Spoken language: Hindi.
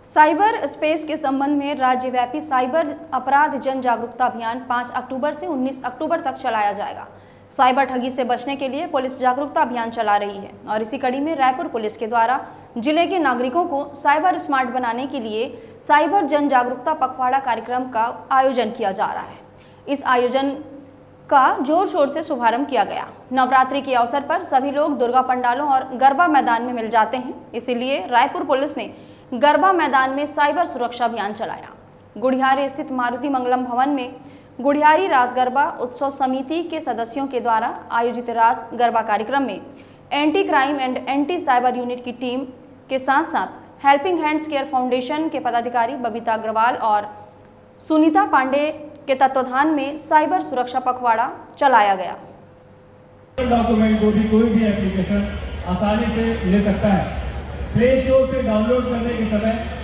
साइबर स्पेस के संबंध में राज्यव्यापी साइबर अपराध जन जागरूकता अभियान 5 अक्टूबर से 19 अक्टूबर तक चलाया जाएगा। साइबर ठगी से बचने के लिए पुलिस जागरूकता अभियान चला रही है और इसी कड़ी में रायपुर पुलिस के द्वारा जिले के नागरिकों को साइबर स्मार्ट बनाने के लिए साइबर जन जागरूकता पखवाड़ा कार्यक्रम का आयोजन किया जा रहा है। इस आयोजन का जोर शोर से शुभारंभ किया गया। नवरात्रि के अवसर पर सभी लोग दुर्गा पंडालों और गरबा मैदान में मिल जाते हैं, इसीलिए रायपुर पुलिस ने गरबा मैदान में साइबर सुरक्षा अभियान चलाया। गुढ़ियारी स्थित मारुति मंगलम भवन में गुढ़ियारी रास गरबा उत्सव समिति के सदस्यों के द्वारा आयोजित रास गरबा कार्यक्रम में anti crime and anti cyber unit की टीम के साथ साथ हेल्पिंग हैंड्स केयर फाउंडेशन के पदाधिकारी बबीता अग्रवाल और सुनीता पांडे के तत्वाधान में साइबर सुरक्षा पखवाड़ा चलाया गया। डॉक्यूमेंट को भी कोई भी एप्लीकेशन आसानी से ले सकता है। प्ले स्टोर से डाउनलोड करने के समय